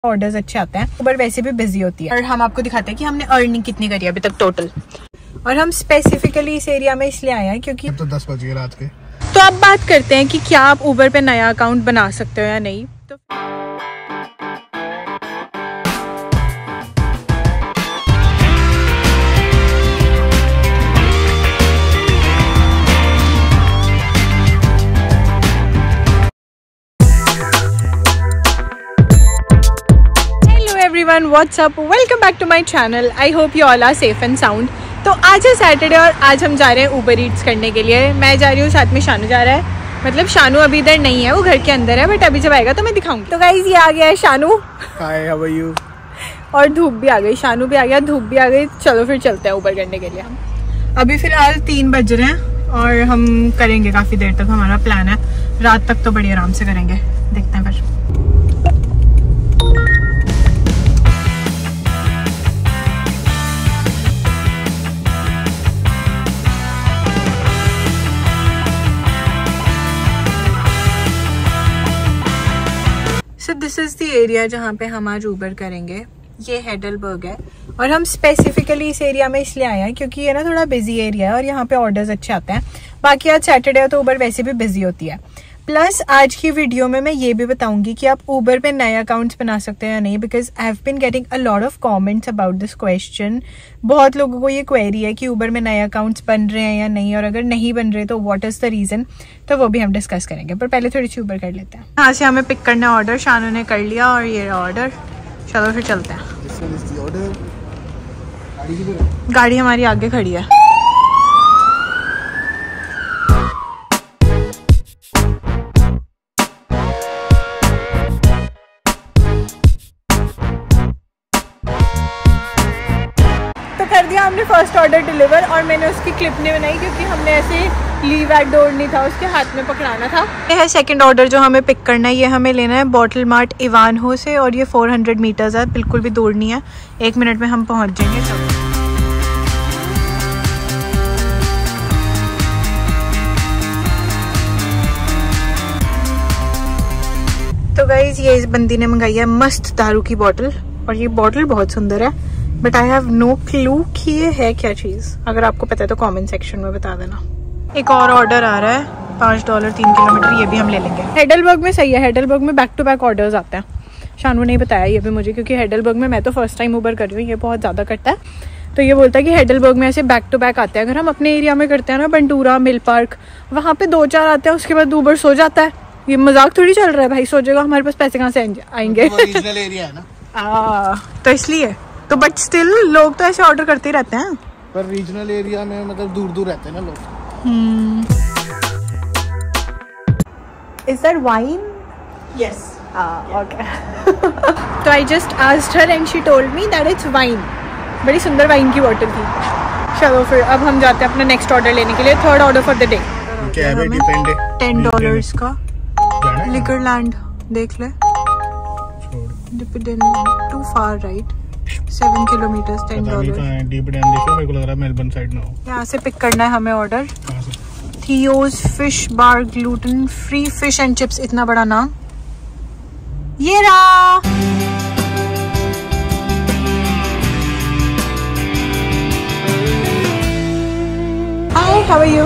Orders अच्छे आते हैं। उबर वैसे भी बिजी होती है और हम आपको दिखाते हैं कि हमने अर्निंग कितनी करी है अभी तक टोटल। और हम स्पेसिफिकली इस एरिया में इसलिए आए हैं क्योंकि तो 10 बज गए रात के। तो अब बात करते हैं कि क्या आप उबर पे नया अकाउंट बना सकते हो या नहीं। तो everyone, what's up? Welcome back to my channel. I hope you all are safe and sound. तो आज है सैटरडे और आज हम जा रहे हैं उबर ईट्स करने के लिए। मैं जा रही हूँ, साथ में शानू जा रहा है। मतलब शानू अभी इधर नहीं है, वो घर के अंदर है, बट अभी जब आएगा तो मैं दिखाऊंगी। तो गाइस ये आ गया है Shanu. Hi, how are you? और धूप भी आ गई, शानू भी आ गया, धूप भी आ गई। चलो फिर चलते हैं उबर करने के लिए। हम अभी फिलहाल 3 बज रहे हैं और हम करेंगे काफी देर तक, हमारा प्लान है। रात तक तो बड़ी आराम से करेंगे, देखते हैं फिर। So this is the area जहाँ पे हम आज उबर करेंगे। ये हेडलबर्ग है और हम स्पेसिफिकली इस एरिया में इसलिए आए हैं क्योंकि ये ना थोड़ा बिजी एरिया है और यहाँ पे ऑर्डर्स अच्छे आते हैं। बाकी आज सैटरडे है तो उबर वैसे भी बिजी होती है। प्लस आज की वीडियो में मैं ये भी बताऊंगी कि आप उबर पे नए अकाउंट्स बना सकते हैं या नहीं, because I have been getting a lot of comments about this question. बहुत लोगों को ये क्वेरी है कि उबर में नए अकाउंट्स बन रहे हैं या नहीं, और अगर नहीं बन रहे तो व्हाट इज द रीजन। तो वो भी हम डिस्कस करेंगे, पर पहले थोड़ी सी उबर कर लेते हैं। यहाँ से हमें पिक करना ऑर्डर शानू ने कर लिया और ये ऑर्डर। चलो फिर चलते हैं। गाड़ी हमारी आगे खड़ी है। कर दिया हमने फर्स्ट ऑर्डर डिलीवर, और मैंने उसकी क्लिप नहीं बनाई क्योंकि हमने ऐसे लीव एट डोर नहीं था, उसके हाथ में पकड़ाना था। ये है सेकंड ऑर्डर जो हमें पिक करना है। ये हमें लेना है बॉटल मार्ट इवानहो से और ये 400 मीटर्स है, बिल्कुल भी दूर नहीं है। 1 मिनट में हम पहुंच जाएंगे। तो गाइज ये इस बंदी ने मंगाई है मस्त दारू की बॉटल, और ये बॉटल बहुत सुंदर है, but I have no clue कि ये है क्या चीज। अगर आपको पता है तो कमेंट सेक्शन में बता देना। एक और ऑर्डर आ रहा है $5 3 किलोमीटर, ये भी हम ले लेंगे। हेडलबर्ग में सही है, हेडलबर्ग में बैक टू बैक ऑर्डर्स आते हैं। शानू ने बताया ये भी मुझे, क्योंकि हेडलबर्ग में मैं तो फर्स्ट टाइम उबर कर रही हूँ, ये बहुत ज़्यादा करता है। तो ये बोलता है कि हेडलबर्ग में ऐसे बैक टू बैक आते हैं। अगर हम अपने एरिया में करते हैं ना, बंटूरा मिल पार्क, वहाँ पे 2-4 आते हैं, उसके बाद उबर सो जाता है। ये मजाक थोड़ी चल रहा है भाई, सोचेगा हमारे पास पैसे कहाँ से आएंगे। रीजनल एरिया है ना, तो इसलिए तो, बट स्टिल लोग तो ऐसे ऑर्डर करते ही रहते हैं। पर रीजनल एरिया में मतलब दूर दूर रहते हैं ना लोग। Is that wine? Yes. Okay. तो I just asked her and she told me that it's wine. बड़ी सुंदर वाइन की बोतल थी। चलो फिर अब हम जाते हैं अपना नेक्स्ट ऑर्डर लेने के लिए। Third order for the day. $10 का लिकरलैंड देख ले। Too far, right? 7 किलोमीटर $10। मेरे को लग रहा है मेलबर्न साइड ना हो। यहाँ से पिक करना है हमें order. Theo's fish bar, gluten free fish and chips, इतना बड़ा नाम। ये रहा। Hi, how are you?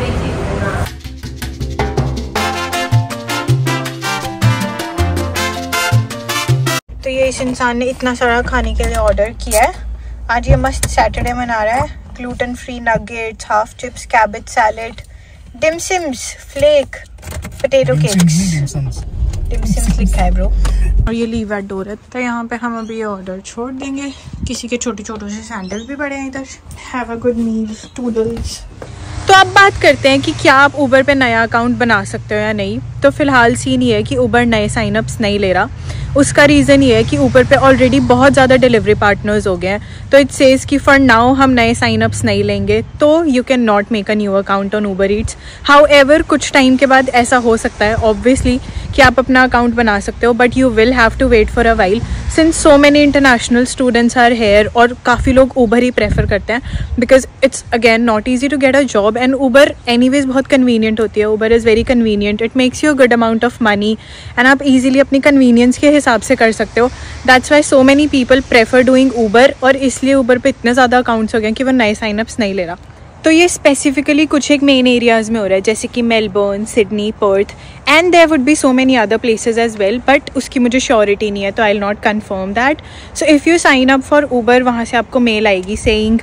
तो ये इस इंसान ने इतना सारा खाने के लिए ऑर्डर किया है। आज ये मस्त सैटरडे मना रहा है। Gluten free nuggets, half chips, cabbage salad, dim sims, flake, potato cakes. Dim sims लिखा है ब्रो। और ये लीव एट डोर है। तो यहाँ पे हम अभी ये ऑर्डर छोड़ देंगे। किसी के छोटे छोटे से सैंडल्स भी पड़े हैं इधर। Have a good meal, toodles. तो अब बात करते हैं कि क्या आप उबर पे नया अकाउंट बना सकते हो या नहीं। तो फिलहाल सीन ये है कि उबर नए साइनअप्स नहीं ले रहा। उसका रीज़न ये है कि ऊपर पे ऑलरेडी बहुत ज़्यादा डिलीवरी पार्टनर्स हो गए हैं। तो इट सेज कि फॉर नाउ हम नए साइनअप्स नहीं लेंगे, तो you can not make a new account on Uber Eats. However कुछ टाइम के बाद ऐसा हो सकता है ऑब्वियसली कि आप अपना अकाउंट बना सकते हो, but you will have to wait for a while. Since so many international students are here और काफ़ी लोग ऊबर ही प्रेफर करते हैं because it's again not easy to get a job and Uber anyways बहुत कन्वीनियंट होती है. Uber is very convenient, it makes you a good amount of money and आप ईजिली अपनी कन्वीनियंस के हिसाब से कर सकते हो. That's why so many people prefer doing Uber और इसलिए ऊबर पे इतने ज़्यादा अकाउंट्स हो गए कि वो नए साइनअप्स नहीं ले रहा. तो ये स्पेसिफिकली कुछ एक मेन एरियाज़ में हो रहा है जैसे कि Melbourne, Sydney, Perth and there would be so many other places as well, but उसकी मुझे श्योरिटी नहीं है तो I will not confirm that. So if you sign up for Uber वहाँ से आपको मेल आएगी सेइंग.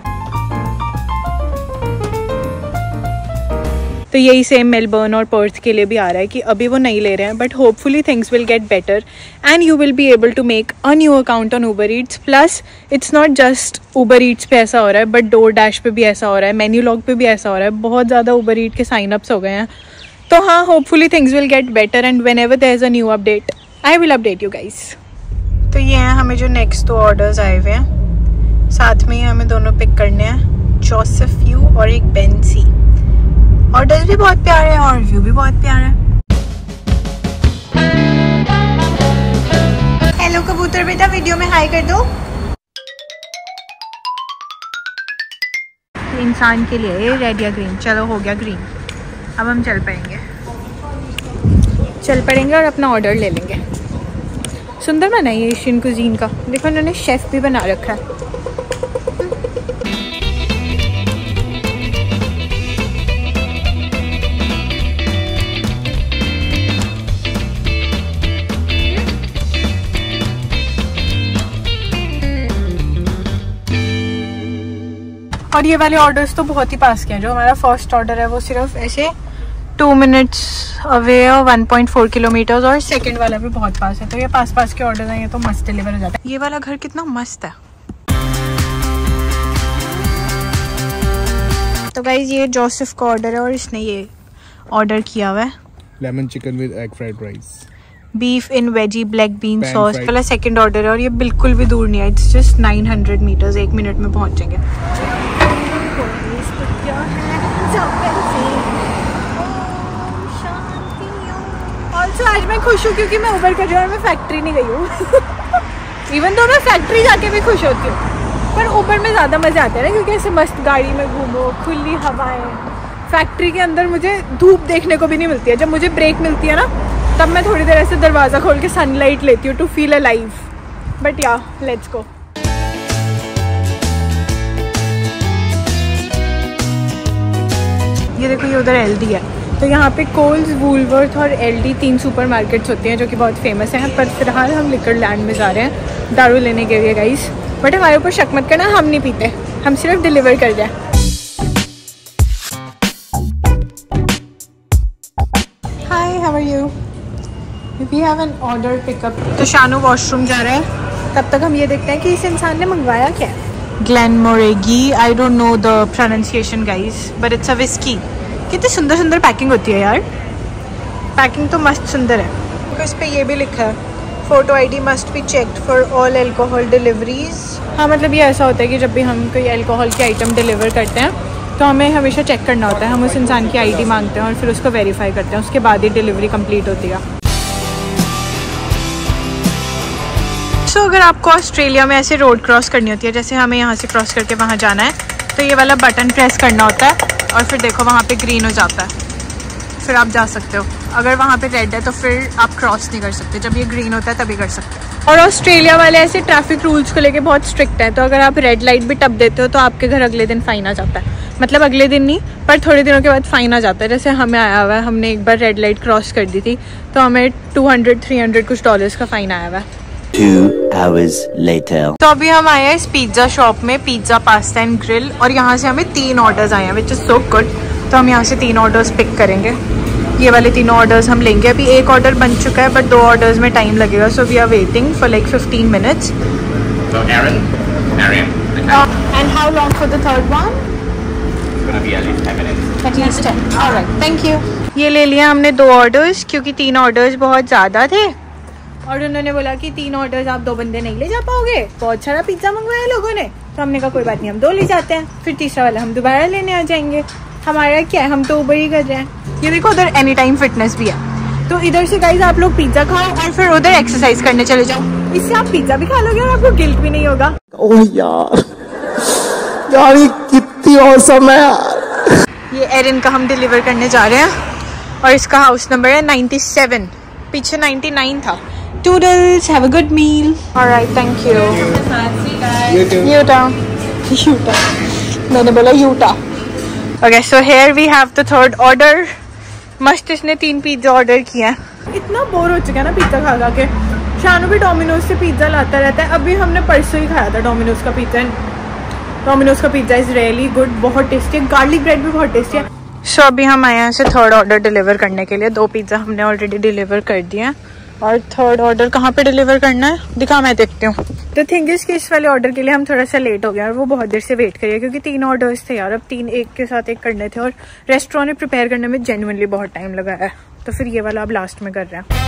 तो यही सेम मेलबर्न और पर्थ के लिए भी आ रहा है कि अभी वो नहीं ले रहे हैं but hopefully things will get better and you will be able to make a new account on Uber Eats. Plus it's not just Uber Eats पे ऐसा हो रहा है बट डोर डैश पे भी ऐसा हो रहा है, मेन्यूलॉग पे भी ऐसा हो रहा है. बहुत ज़्यादा ऊबर ईट के साइनअप्स हो गए हैं. तो हाँ, hopefully things will get better and whenever there is a new update I will update you guys. तो ये हैं हमें जो नेक्स्ट 2 ऑर्डर्स आए हुए हैं, साथ में ही हमें दोनों पिक करने हैं, जोसेफ यू और एक बेंसी. ऑर्डर्स भी बहुत प्यारे हैं और व्यू भी बहुत प्यारा है. हेलो कबूतर बेटा, वीडियो में हाई कर दो. इंसान के लिए रेड या ग्रीन, चलो हो गया ग्रीन. अब हम चल पड़ेंगे और अपना ऑर्डर ले लेंगे. सुंदर बना है एशियन कुजीन का, देखो उन्होंने शेफ भी बना रखा है. और ये वाले ऑर्डर्स तो बहुत ही पास के हैं. जो हमारा फर्स्ट ऑर्डर है वो सिर्फ ऐसे 2 मिनट्स अवे और 1.4 किलोमीटर्स, और सेकंड वाला भी बहुत पास है. तो ये पास के ऑर्डर हैं, ये तो मस्त डिलीवर हो जाता है. ये वाला घर कितना मस्त है. तो गाइज ये जोसेफ का ऑर्डर है और इसने ये ऑर्डर किया हुआ है lemon chicken with egg fried rice, beef in veggie black bean sauce. वाला सेकंड ऑर्डर है और ये बिल्कुल भी दूर नहीं है. इट्स जस्ट 900 मीटर्स, 1 मिनट में पहुंचेंगे. ऑल्सो आज मैं खुश हूँ क्योंकि मैं ऊबर कर रही हूँ और मैं फैक्ट्री नहीं गई हूँ. इवन तो मैं फैक्ट्री जाके भी खुश होती हूँ, पर ऊबर में ज़्यादा मज़े आते हैं ना क्योंकि ऐसे मस्त गाड़ी में घूमो, खुली हवाएं. फैक्ट्री के अंदर मुझे धूप देखने को भी नहीं मिलती है. जब मुझे ब्रेक मिलती है ना तब मैं थोड़ी देर ऐसे दरवाज़ा खोल के सनलाइट लेती हूँ to feel alive. But yeah let's go. ये देखो ये उधर एलडी है. तो यहाँ पे कोल्स, वूलवर्थ और एलडी 3 सुपर मार्केट्स होती हैं जो कि बहुत फेमस हैं. पर फिलहाल हम लिकर लैंड में जा रहे हैं दारू लेने के लिए गाइस. बट हमारे ऊपर शक मत करना, हम नहीं पीते, हम सिर्फ डिलीवर कर रहे हैं. Hi, how are you? We have an order pickup. तो शानू वॉशरूम जा रहा है, तब तक हम ये देखते हैं कि इस इंसान ने मंगवाया क्या है. Glenmorangie, I don't know the pronunciation guys, but it's a whisky. कितनी सुंदर सुंदर पैकिंग होती है यार. पैकिंग तो मस्त सुंदर है. तो इस पे ये भी लिखा है photo ID must be checked for all alcohol deliveries. हाँ, मतलब ये ऐसा होता है कि जब भी हम कोई अल्कोहल की आइटम डिलीवर करते हैं तो हमें हमेशा चेक करना होता है. हम उस इंसान की आईडी मांगते हैं और फिर उसको वेरीफाई करते हैं, उसके बाद ही डिलीवरी कंप्लीट होती है. सो अगर आपको ऑस्ट्रेलिया में ऐसे रोड क्रॉस करनी होती है, जैसे हमें यहाँ से क्रॉस करके वहाँ जाना है, तो ये वाला बटन प्रेस करना होता है और फिर देखो वहाँ पे ग्रीन हो जाता है, फिर आप जा सकते हो. अगर वहाँ पे रेड है तो फिर आप क्रॉस नहीं कर सकते, जब ये ग्रीन होता है तभी कर सकते हो. और ऑस्ट्रेलिया वाले ऐसे ट्रैफिक रूल्स को लेके बहुत स्ट्रिक्ट है. तो अगर आप रेड लाइट भी टप देते हो तो आपके घर अगले दिन फाइन आ जाता है. मतलब अगले दिन नहीं, पर थोड़े दिनों के बाद फाइन आ जाता है. जैसे हमें आया हुआ है, हमने एक बार रेड लाइट क्रॉस कर दी थी तो हमें 200-300 कुछ डॉलर्स का फाइन आया हुआ है. 2 hours later. तो अभी हम आए हैं इस पिज्ज़ा शॉप में, पिज्ज़ा पास्ता एंड ग्रिल, और यहाँ से हमें 3 ऑर्डर्स आए हैं विच इज़ सो गुड. तो हम यहाँ से 3 ऑर्डर्स पिक करेंगे. ये वाले 3 ऑर्डर्स हम लेंगे. अभी एक ऑर्डर बन चुका है बट 2 ऑर्डर्स में टाइम लगेगा. So we are waiting for like 15 minutes. So Aaron, And how long for the third one? it's gonna be at least 10 minutes. At least 10. Alright, thank you. ये ले लिया हमने 2 orders क्योंकि 3 orders बहुत ज़्यादा थे और उन्होंने बोला कि 3 ऑर्डर्स आप 2 बंदे नहीं ले जा पाओगे. बहुत सारा पिज्ज़ा मंगवाया लोगों ने, तो हमने कहा कोई बात नहीं, हम 2 ले जाते हैं, फिर तीसरा वाला हम दोबारा लेने आ जाएंगे. हमारा क्या है, हम तो ऊबर ही कर रहे हैं. ये देखो उधर एनी टाइम फिटनेस भी है. तो तो इधर से गाइस आप लोग पिज्जा खाओ और फिर उधर एक्सरसाइज करने चले जाओ। इससे आप पिज्जा भी खा लोगे और आपको गिल्ट भी नहीं होगा। ओह यार ये कितनी औसम है यार। ये एरिन का हम डिलीवर करने जा रहे हैं और इसका हाउस नंबर है 97, पीछे 99 था। Toodles, have a good meal. Alright, thank you. Utah. मैंने बोला Utah. Okay, so here we have the third order. मस्त इसने 3 पिज्जा ऑर्डर किया है। इतना बोर हो चुका है ना पिज्जा खा के। शानू भी डोमिनोज से पिज्जा लाता रहता है। अभी हमने परसों ही खाया था डोमिनोज का पिज्जा। डोमिनोज का पिज्जा इज रियली गुड, बहुत टेस्टी है। गार्लिक ब्रेड भी बहुत टेस्टी है। सो अभी हम आए हैं से थर्ड ऑर्डर डिलीवर करने के लिए। 2 पिज्जा हमने ऑलरेडी डिलीवर कर दिए हैं और थर्ड ऑर्डर कहाँ पे डिलीवर करना है दिखा, मैं देखती हूँ। तो थिंग इज कि इस वाले ऑर्डर के लिए हम थोड़ा सा लेट हो गया और वो बहुत देर से वेट करिए क्योंकि 3 ऑर्डर्स थे यार। अब 3 एक के साथ एक करने थे और रेस्टोरेंट में प्रिपेयर करने में जेन्युइनली बहुत टाइम लगा है। तो फिर ये वाला अब लास्ट में कर रहे हैं।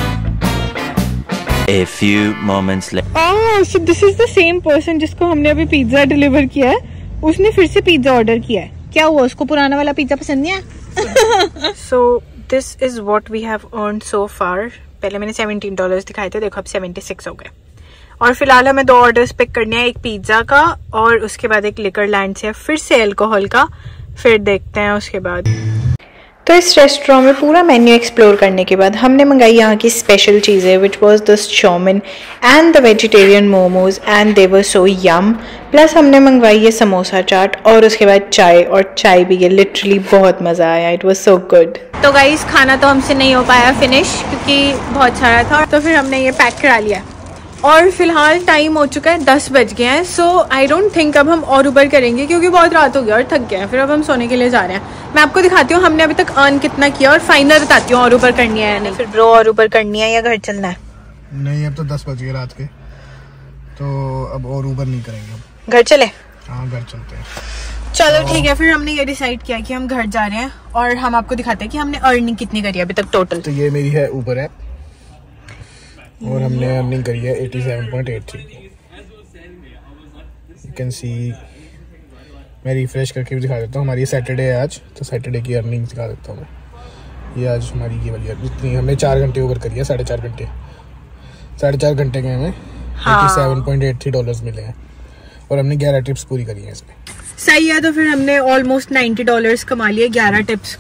A few moments later. Oh, so this is the same person जिसको हमने अभी पिज्जा डिलीवर किया है। उसने फिर से पिज्जा ऑर्डर किया है। क्या हुआ, उसको पुराना वाला पिज्जा पसंद नहीं है? So this is what we have earned so far. पहले मैंने $17 दिखाए थे, देखो अब 76 हो गए। और फिलहाल हमें 2 ऑर्डर्स पिक करने हैं, एक पिज्जा का और उसके बाद एक लिकर लैंड से फिर से अल्कोहल का। फिर देखते हैं उसके बाद। तो इस रेस्टोरेंट में पूरा मेन्यू एक्सप्लोर करने के बाद हमने मंगाई यहाँ की स्पेशल चीज़ें, which was the chowmein and the vegetarian momos and they were so yum. Plus हमने मंगवाई ये समोसा चाट और उसके बाद चाय, और चाय भी ये लिटरली बहुत मज़ा आया। It was so good. तो गाइस खाना तो हमसे नहीं हो पाया फिनिश क्योंकि बहुत सारा था, तो फिर हमने ये पैक करा लिया और फिलहाल टाइम हो चुका है 10 बज गए हैं। सो आई डोंट थिंक अब हम और उबर करेंगे क्योंकि बहुत रात हो गया और थक गए हैं। फिर अब हम सोने के लिए जा रहे हैं। मैं आपको दिखाती हूँ हमने अभी तक अर्न कितना किया और फाइनल बताती हूँ और उबर करनी है या नहीं। फिर ब्रो और उबर करनी है या घर चलना है? नहीं, अब तो 10 बज गए रात के, तो अब और उबर नहीं करेंगे। घर चले? हाँ घर चलते हैं। चलो ठीक है, फिर हमने ये डिसाइड किया कि हम घर जा रहे हैं और हम आपको दिखाते हैं कि हमने अर्निंग कितनी करी है अभी तक टोटल। तो ये मेरी है उबर ऐप और हमने अर्निंग करी है 87.83। यू कैन सी, मैं रिफ्रेश करके भी दिखा देता हूँ। हमारी सैटरडे है आज, तो सैटरडे की अर्निंग दिखा देता हूँ मैं। ये आज हमारी ये वाली जितनी हमने 4 घंटे ओवर करी है, 4.5 घंटे, 4.5 घंटे के हमें $87.83 मिले हैं और हमने 11 ट्रिप्स पूरी करी है इसमें। सही है, तो फिर हमने ऑलमोस्ट $90 कमा लिए। 11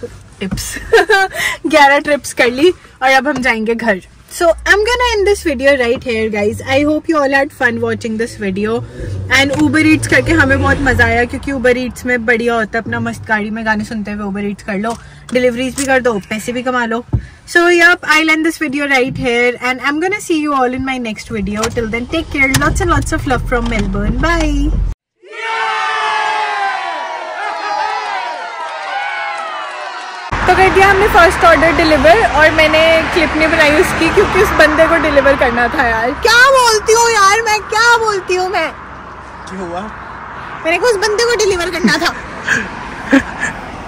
ट्रिप्स कर ली और अब हम जाएंगे घर। So I'm gonna end this video right here guys. I hope you all had fun watching this video and Uber Eats करके हमें बहुत मजा आया क्योंकि Uber Eats में बढ़िया होता है, अपना मस्त गाड़ी में गाने सुनते हुए Uber Eats कर लो, डिलीवरीज भी कर दो, पैसे भी कमा लो। So yep, I'll end this video right here and I'm gonna see you all in my next video. Till then, take care. Lots and lots of love from Melbourne. Bye. तो कर दिया हमने फर्स्ट ऑर्डर डिलीवर और मैंने clip नहीं बनाई उसकी क्योंकि उस बंदे को डिलीवर करना था यार। क्या बोलती हूँ यार मैं, क्या बोलती हूँ मैं? क्या हुआ? मैंने कहा उस बंदे को डिलीवर करना था।